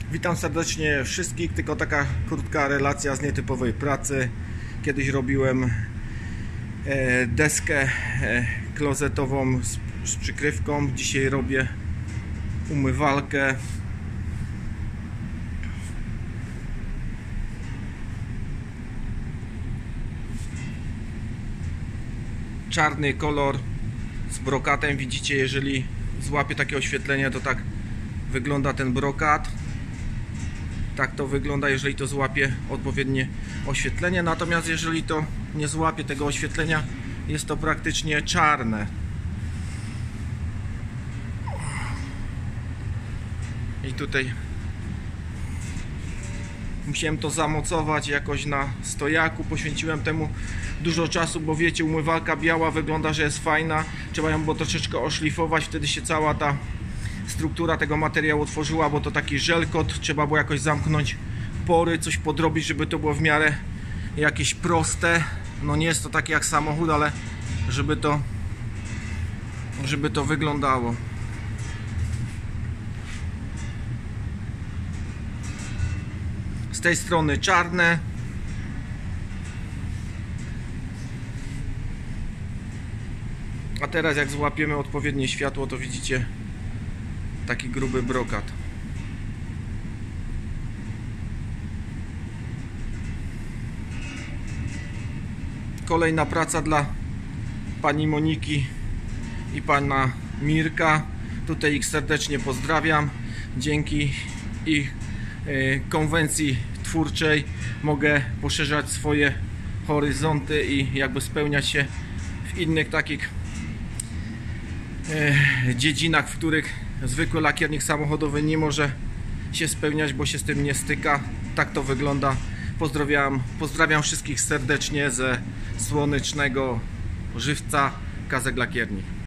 Witam serdecznie wszystkich, tylko taka krótka relacja z nietypowej pracy. Kiedyś robiłem deskę klozetową z przykrywką, dzisiaj robię umywalkę. Czarny kolor z brokatem, widzicie, jeżeli złapię takie oświetlenie, to tak wygląda ten brokat. Tak to wygląda, jeżeli to złapie odpowiednie oświetlenie. Natomiast jeżeli to nie złapie tego oświetlenia, jest to praktycznie czarne. I tutaj musiałem to zamocować jakoś na stojaku. Poświęciłem temu dużo czasu, bo wiecie, umywalka biała wygląda, że jest fajna. Trzeba ją było troszeczkę oszlifować, wtedy się cała ta struktura tego materiału tworzyła, bo to taki żelkot, trzeba było jakoś zamknąć pory, coś podrobić, żeby to było w miarę jakieś proste. No nie jest to takie jak samochód, ale żeby to wyglądało. Z tej strony czarne, a teraz jak złapiemy odpowiednie światło, to widzicie taki gruby brokat. Kolejna praca dla pani Moniki i pana Mirka. Tutaj ich serdecznie pozdrawiam. Dzięki ich konwencji twórczej mogę poszerzać swoje horyzonty i jakby spełniać się w innych takich dziedzinach, w których zwykły lakiernik samochodowy nie może się spełniać, bo się z tym nie styka. Tak to wygląda. Pozdrawiam wszystkich serdecznie ze słonecznego Żywca, Kazek Lakiernik.